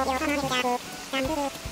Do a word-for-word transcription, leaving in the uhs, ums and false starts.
โยเข้ามาเป็นการการดื้อ